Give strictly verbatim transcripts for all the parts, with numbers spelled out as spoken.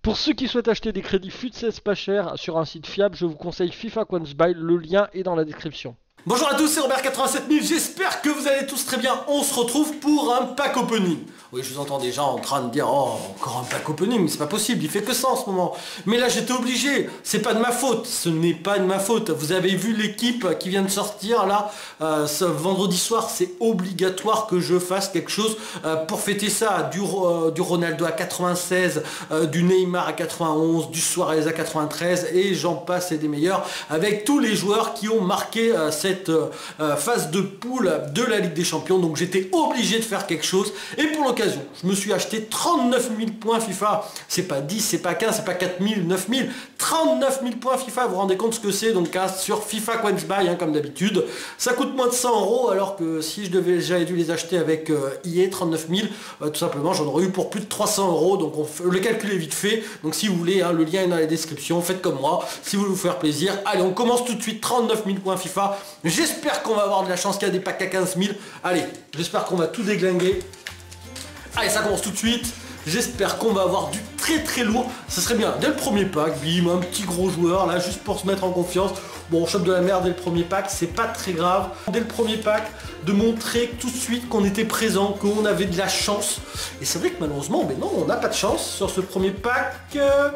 Pour ceux qui souhaitent acheter des crédits F U T seize pas cher sur un site fiable, je vous conseille FIFA Coins Buy, le lien est dans la description. Bonjour à tous, c'est Robert quatre-vingt-sept mille, j'espère que vous allez tous très bien. On se retrouve pour un pack opening. Oui, je vous entends déjà en train de dire, oh, encore un pack opening, mais c'est pas possible, il fait que ça en ce moment. Mais là, j'étais obligé, c'est pas de ma faute, ce n'est pas de ma faute. Vous avez vu l'équipe qui vient de sortir, là, euh, ce vendredi soir, c'est obligatoire que je fasse quelque chose euh, pour fêter ça. Du, euh, du Ronaldo à quatre-vingt-seize, euh, du Neymar à quatre-vingt-onze, du Suarez à quatre-vingt-treize, et j'en passe et des meilleurs, avec tous les joueurs qui ont marqué euh, cette euh, phase de poule de la Ligue des Champions. Donc j'étais obligé de faire quelque chose, et pour l'occasion, je me suis acheté trente-neuf mille points FIFA. C'est pas dix, c'est pas quinze, c'est pas quatre mille, neuf mille, trente-neuf mille points FIFA. Vous vous rendez compte ce que c'est? Donc hein, sur FIFA Coins Buy, hein, comme d'habitude. Ça coûte moins de cent euros, alors que si je devais, j'avais dû les acheter avec euh, I A trente-neuf mille, euh, tout simplement, j'en aurais eu pour plus de trois cents euros. Donc on fait, le calcul est vite fait. Donc si vous voulez, hein, le lien est dans la description. Faites comme moi, si vous voulez vous faire plaisir. Allez, on commence tout de suite. trente-neuf mille points FIFA. J'espère qu'on va avoir de la chance qu'il y a des packs à quinze mille. Allez, j'espère qu'on va tout déglinguer. Allez, ça commence tout de suite. J'espère qu'on va avoir du très très lourd. Ça serait bien, dès le premier pack, bim, un petit gros joueur, là, juste pour se mettre en confiance. Bon, on chope de la merde dès le premier pack, c'est pas très grave. Dès le premier pack, de montrer tout de suite qu'on était présent, qu'on avait de la chance. Et c'est vrai que malheureusement, mais non, on n'a pas de chance sur ce premier pack. Euh...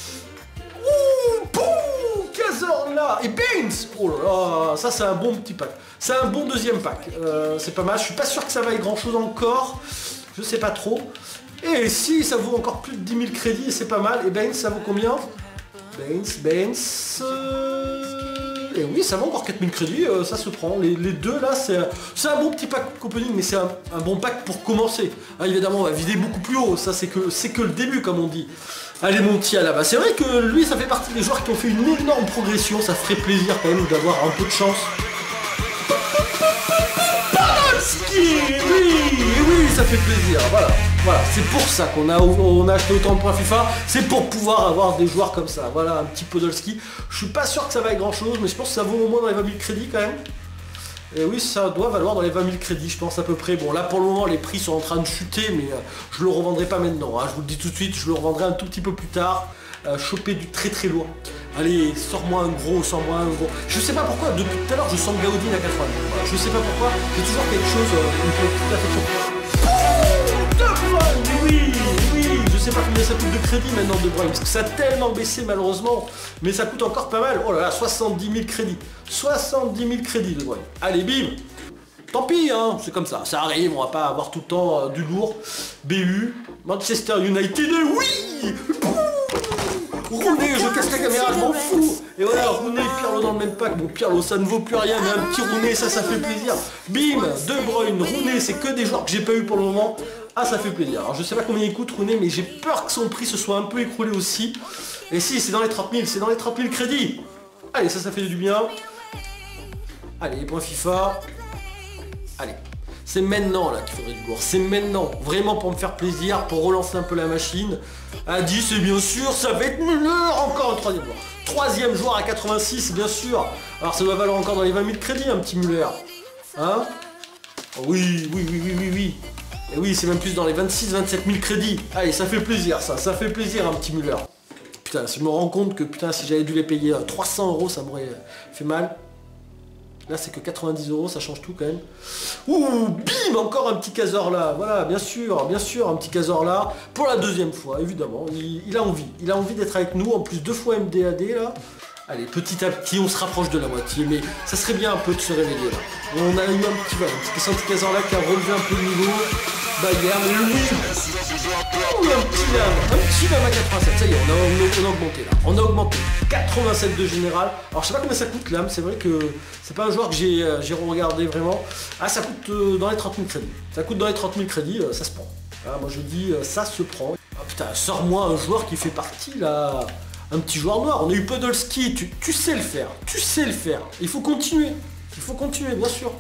Ouh, boum, Kazor là, et Baines. Oh là là, ça c'est un bon petit pack. C'est un bon deuxième pack. Euh, c'est pas mal, je suis pas sûr que ça vaille grand chose encore. Je sais pas trop. Et si ça vaut encore plus de dix mille crédits, c'est pas mal. Et Baines, ça vaut combien? Baines, Baines... Euh... Et oui, ça vaut encore quatre mille crédits, euh, ça se prend. Les, les deux là, c'est un bon petit pack opening, mais c'est un, un bon pack pour commencer. Ah, évidemment, on va vider beaucoup plus haut. Ça, c'est que, c'est que le début, comme on dit. Allez, mon petit là-bas. C'est vrai que lui, ça fait partie des joueurs qui ont fait une énorme progression. Ça ferait plaisir quand même d'avoir un peu de chance. Oui, oui, ça fait plaisir, voilà, voilà, c'est pour ça qu'on a, on a acheté autant de points FIFA, c'est pour pouvoir avoir des joueurs comme ça, voilà, un petit Podolski. Je suis pas sûr que ça vaille grand chose, mais je pense que ça vaut au moins dans les vingt mille crédits quand même. Et oui, ça doit valoir dans les vingt mille crédits, je pense à peu près. Bon, là pour le moment, les prix sont en train de chuter, mais euh, je le revendrai pas maintenant, hein. Je vous le dis tout de suite, je le revendrai un tout petit peu plus tard. Euh, choper du très très lourd. Allez, sors-moi un gros, sors-moi un gros. Je sais pas pourquoi, depuis tout à l'heure, je sens Gaudi à quatre-vingts. Voilà, je sais pas pourquoi, j'ai toujours quelque chose euh, qui me fait tout à fait choquer. Oh, De Bruyne, oui, oui. Je sais pas combien ça coûte de crédit maintenant, De Bruyne, parce que ça a tellement baissé malheureusement, mais ça coûte encore pas mal. Oh là là, soixante-dix mille crédits. soixante-dix mille crédits, De Bruyne. Allez, bim. Tant pis, hein, c'est comme ça, ça arrive, on va pas avoir tout le temps euh, du lourd. B U, Manchester United, oui. Rooney, je casse la caméra, je m'en fous. Et voilà, Rooney et Pirlo dans le même pack. Bon, Pirlo, ça ne vaut plus rien, mais un petit Rooney, ça, ça fait plaisir. Bim, De Bruyne, Rooney, c'est que des joueurs que j'ai pas eu pour le moment. Ah, ça fait plaisir. Alors, je sais pas combien il coûte, Rooney, mais j'ai peur que son prix se soit un peu écroulé aussi. Et si, c'est dans les trente mille, c'est dans les trente mille crédits. Allez, ça, ça fait du bien. Allez, les points FIFA. Allez. C'est maintenant là qu'il faudrait du lourd, c'est maintenant, vraiment pour me faire plaisir, pour relancer un peu la machine. À dix, et bien sûr, ça va être Müller, encore un troisième joueur. Troisième joueur à quatre-vingt-six, bien sûr. Alors ça doit valoir encore dans les vingt mille crédits, un petit Müller. Hein? Oui, oui, oui, oui, oui, oui. Et oui, c'est même plus dans les vingt-six, vingt-sept mille crédits. Allez, ça fait plaisir ça, ça fait plaisir un petit Müller. Putain, je me rends compte que putain, si j'avais dû les payer trois cents euros, ça m'aurait fait mal. Là c'est que quatre-vingt-dix euros, ça change tout quand même. Ouh, bim, encore un petit caseur là. Voilà, bien sûr, bien sûr, un petit caseur là. Pour la deuxième fois, évidemment. Il, il a envie. Il a envie d'être avec nous. En plus, deux fois M D A D là. Allez, petit à petit, on se rapproche de la moitié. Mais ça serait bien un peu de se réveiller là. On a eu un petit, voilà, un petit caseur là qui a relevé un peu le niveau. Bayern, lui. Ouh, un petit lame. Un petit lame à quatre-vingt-sept. Ça y est, on a, on a augmenté là. On a augmenté. quatre-vingt-sept de général. Alors je sais pas combien ça coûte l'âme, c'est vrai que c'est pas un joueur que j'ai euh, regardé vraiment. Ah, ça coûte euh, dans les trente mille crédits. Ça coûte dans les trente mille crédits, euh, ça se prend. Ah, moi je dis euh, ça se prend. Ah putain, sors-moi un joueur qui fait partie là. Un petit joueur noir. On a eu Podolski, tu, tu sais le faire. Tu sais le faire. Il faut continuer. Il faut continuer, bien sûr.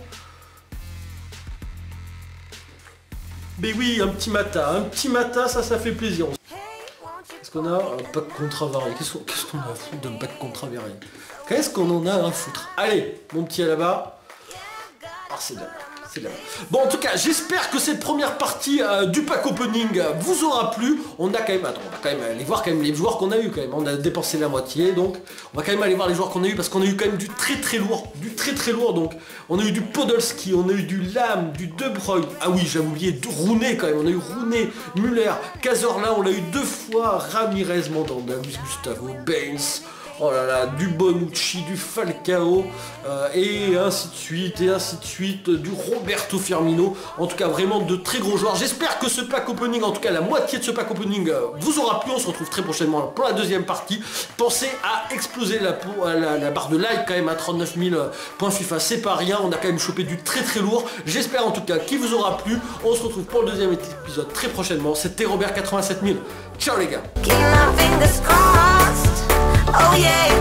Mais oui, un petit Mata. Un petit Mata, ça, ça fait plaisir. Qu'est-ce qu'on a? Un pack contrat varié. Qu'est-ce qu'on qu qu a à foutre d'un pack contrat varié? Qu'est-ce qu'on en a à foutre? Allez, mon petit à là-bas. Ah, c'est bien. c'est de la merde. Bon, en tout cas, j'espère que cette première partie euh, du pack opening euh, vous aura plu. On a quand même, attends, on va quand même aller voir quand même les joueurs qu'on a eu quand même. On a dépensé la moitié, donc on va quand même aller voir les joueurs qu'on a eu parce qu'on a eu quand même du très très lourd, du très très lourd. Donc on a eu du Podolski, on a eu du Lam, du De Bruyne. Ah oui, j'avais oublié de Rooney quand même. On a eu Rooney, Müller, Cazorla, on l'a eu deux fois, Ramirez, Mandanda, Gustavo, Baines. Oh là là, du Bonucci, du Falcao, euh, et ainsi de suite, et ainsi de suite, du Roberto Firmino. En tout cas, vraiment de très gros joueurs. J'espère que ce pack opening, en tout cas la moitié de ce pack opening, euh, vous aura plu. On se retrouve très prochainement pour la deuxième partie. Pensez à exploser la, la, la barre de like quand même à trente-neuf mille points FIFA, c'est pas rien. On a quand même chopé du très très lourd. J'espère en tout cas qu'il vous aura plu. On se retrouve pour le deuxième épisode très prochainement. C'était Robert quatre-vingt-sept mille. Ciao les gars. Oh yeah.